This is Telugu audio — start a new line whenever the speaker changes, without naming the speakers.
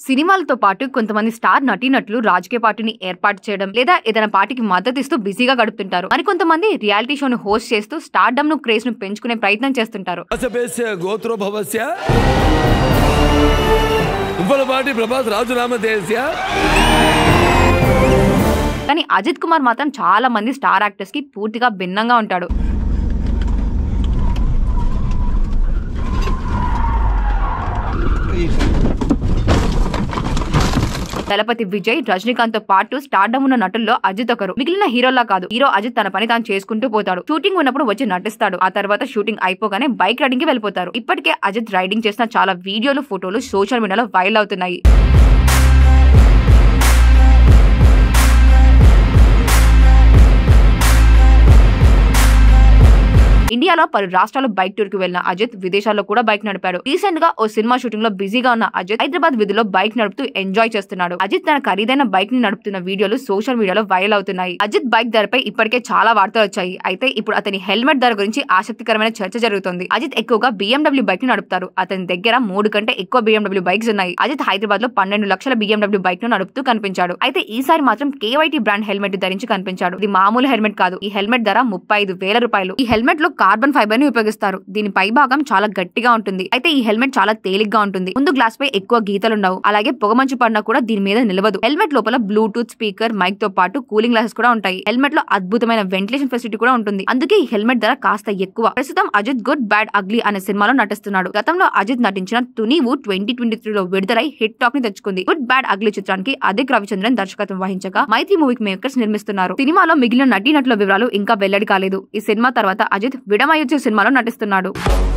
సినిమాలతో పాటు కొంతమంది స్టార్ నటీనటులు రాజకీయ పార్టీని ఏర్పాటు చేయడం లేదా ఏదైనా పార్టీకి మద్దతు ఇస్తూ బిజీగా గడుపుతుంటారు. మరికొంతమంది రియాలిటీ షోను హోస్ట్ చేస్తూ స్టార్డమ్ ను క్రేజ్ ను పెంచుకునే ప్రయత్నం చేస్తుంటారు. కానీ అజిత్ కుమార్ మాత్రం చాలా మంది స్టార్ యాక్టర్స్ కి పూర్తిగా భిన్నంగా ఉంటాడు. దళపతి విజయ్, రజనీకాంత్ తో పాటు స్టార్డమ్ ఉన్న నటుల్లో అజిత్ ఒకరు. మిగిలిన హీరోలా కాదు. హీరో అజిత్ తన పని తాను చేసుకుంటూ పోతాడు. షూటింగ్ ఉన్నప్పుడు వచ్చి నటిస్తాడు. ఆ తర్వాత షూటింగ్ అయిపోగానే బైక్ రైడింగ్ కి వెళ్ళిపోతారు. ఇప్పటికే అజిత్ రైడింగ్ చేసిన చాలా వీడియోలు, ఫోటోలు సోషల్ మీడియాలో వైరల్ అవుతున్నాయి. ఇండియాలో పలు రాష్ట్రాలు బైక్ టూర్ కి వెళ్లిన అజిత్ విదేశాల్లో కూడా బైక్ నడిపాడు. రీసెంట్ గా ఓ సినిమా షూటింగ్ లో బిజీగా ఉన్న అజిత్ హైదరాబాద్ వీధిలో బైక్ నడుపుతూ ఎంజాయ్ చేస్తున్నాడు. అజిత్ తన ఖరీదైన బైక్ ని నడుపుతున్న వీడియోలు సోషల్ మీడియాలో వైరల్ అవుతున్నాయి. అజిత్ బైక్ ధరపై ఇప్పటికే చాలా వార్తలు వచ్చాయి. అయితే ఇప్పుడు అతని హెల్మెట్ ధర గురించి ఆసక్తికరమైన చర్చ జరుగుతుంది. అజిత్ ఎక్కువగా BMW బైక్ ని నడుపుతారు. అతని దగ్గర 3 కంటే ఎక్కువ BMW బైక్స్ ఉన్నాయి. అజిత్ హైదరాబాద్ లో 12 లక్షల BMW బైక్ ను నడుపుతూ కనిపించాడు. అయితే ఈసారి మాత్రం KYT బ్రాండ్ హెల్మెట్ ధరించి కనిపించాడు. ఇది మామూలు హెల్మెట్ కాదు. ఈ హెల్మెట్ ధర 35,000 రూపాయలు. ఈ హెల్మెట్ లో కార్బన్ ఫైబర్ ని ఉపయోగిస్తారు. దీని పై భాగం చాలా గట్టిగా ఉంటుంది. అయితే ఈ హెల్మెట్ చాలా తేలిగ్గా ఉంటుంది. ముందు గ్లాస్ పై ఎక్కువ గీతలుండవు. అలాగే పొగమంచు పడినా కూడా దీని మీద నిలవదు. హెల్మెట్ లోపల బ్లూటూత్ స్పీకర్, మైక్ తో పాటు కూలింగ్ గ్లాసెస్ కూడా ఉంటాయి. హెల్మెట్ లో అద్భుతమైన వెంటిలేషన్ ఫెసిలిటీ కూడా ఉంటుంది. అందుకే ఈ హెల్మెట్ ధర కాస్త ఎక్కువ. ప్రస్తుతం అజిత్ గుడ్ బ్యాడ్ అగ్లీ అనే సినిమాలో నటిస్తున్నాడు. గతంలో అజిత్ నటించిన తునీవు 2023లో విడుదలై హిట్ టాక్ ని తెచ్చుకుంది. గుడ్ బ్యాడ్ అగ్లీ చిత్రానికి అదిక్ రవిచంద్రన్ దర్శకత్వం వహించగా మైత్రి మూవీ మేకర్స్ నిర్మిస్తున్నారు. సినిమాలో మిగిలిన నటీనటుల వివరాలు ఇంకా వెల్లడి కాలేదు. ఈ సినిమా తర్వాత అజిత్ విడమయుచ్చు సినిమాలో నటిస్తున్నాడు.